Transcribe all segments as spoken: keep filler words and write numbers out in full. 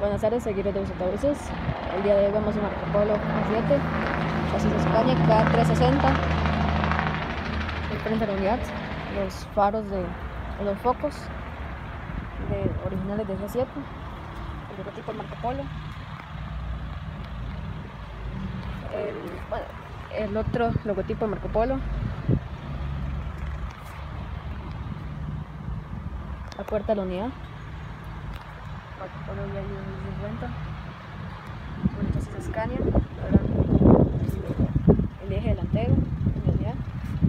Buenas tardes, seguidores de los autobuses. El día de hoy vamos a Marco Polo A siete, chasis Scania K trescientos sesenta, el frente de la unidad, los faros de los focos de originales de G siete, el logotipo Marco Polo, el, bueno, el otro logotipo Marco Polo, la puerta de la unidad. Marco Polo ya mil cincuenta, con el chasis Scania, el eje delantero de la unidad,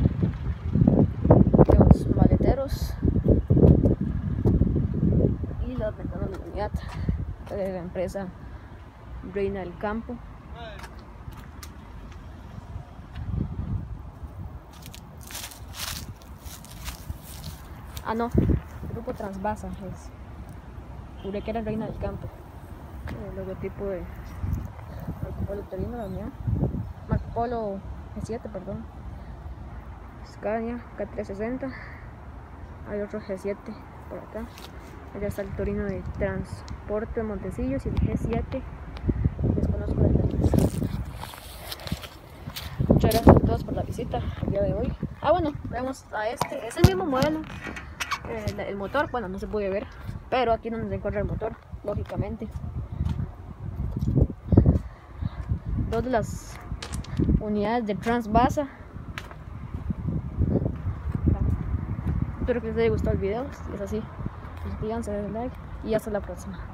los maleteros y las ventanas de la unidad de la empresa Reina del Campo. Ah, no, Grupo Transvasa es. Juré que era Reina del Campo. El logotipo de Marco Polo Torino, la unidad. Marco Polo G siete, perdón. Scania K trescientos sesenta. Hay otro G siete por acá. Allá está el Torino de Transporte de Montecillos y el G siete. Desconozco de detalles. Muchas gracias a todos por la visita el día de hoy. Ah, bueno, vemos a este. Es el mismo modelo. El, el motor, bueno, no se puede ver, pero aquí no se encuentra el motor, lógicamente. Dos de las unidades de Transvasa. Espero que les haya gustado el video. Si es así, suscríbanse, denle like y hasta la próxima.